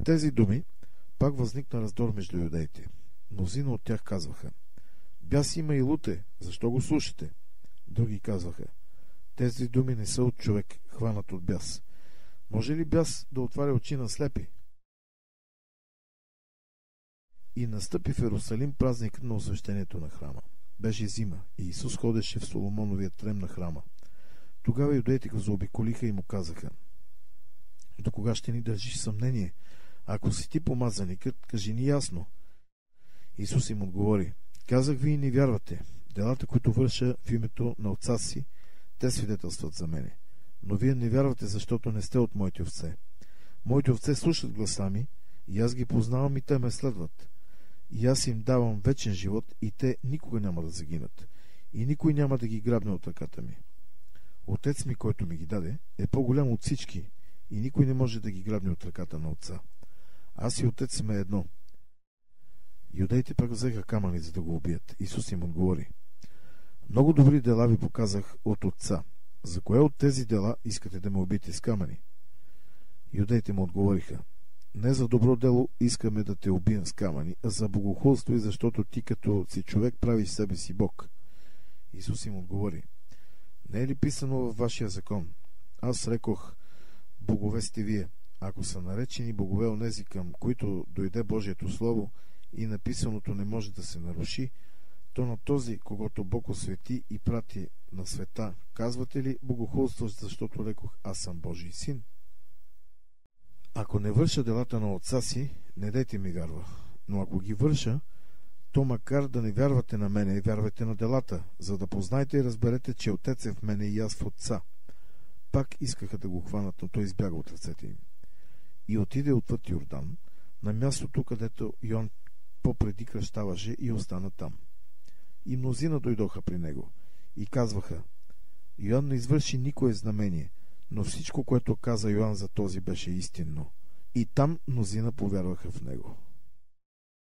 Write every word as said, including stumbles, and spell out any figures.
тези думи пак възникна раздор между юдеите. Мнозина от тях казваха: бяс има и луте, защо го слушате? Други казваха: тези думи не са от човек, хванат от бяс. Може ли бяс да отваря очи на слепи? И настъпи в Иерусалим празник на освещението на храма. Беше зима и Исус ходеше в Соломоновия трем на храма. Тогава юдеите го заобиколиха и му казаха: до кога ще ни държиш съмнение? Ако си ти помазаникът, кажи ни ясно. Исус им отговори: казах ви и не вярвате. Делата, които върша в името на отца си, те свидетелстват за мене. Но вие не вярвате, защото не сте от моите овце. Моите овце слушат гласа ми, и аз ги познавам и те ме следват. И аз им давам вечен живот, и те никога няма да загинат, и никой няма да ги грабне от ръката ми. Отец ми, който ми ги даде, е по-голям от всички, и никой не може да ги грабне от ръката на отца. Аз и отец сме едно. Юдеите пък взеха камъни, за да го убият. Исус им отговори: много добри дела ви показах от отца. За кое от тези дела искате да ме убиете с камъни? Юдеите му отговориха: не за добро дело искаме да те убием с камъни, а за богохулство, и защото ти като си човек правиш себе си Бог. Исус им отговори: не е ли писано във вашия закон? Аз рекох: богове сте вие. Ако са наречени богове онези, към които дойде Божието Слово, и написаното не може да се наруши, то на този, когото Бог освети и прати на света, казвате ли богохулстваш, защото рекох: аз съм Божий син? Ако не върша делата на отца си, не дайте ми вярва. Но ако ги върша, то макар да не вярвате на мене, вярвайте на делата, за да познаете и разберете, че отец е в мене и аз в отца. Пак искаха да го хванат, но той избяга от ръцете им. И отиде отвъд Йордан, на мястото, където Йоан попреди кръщаваше, и остана там. И мнозина дойдоха при него и казваха: Йоан не извърши никое знамение, но всичко, което каза Йоан за този, беше истинно. И там мнозина повярваха в него.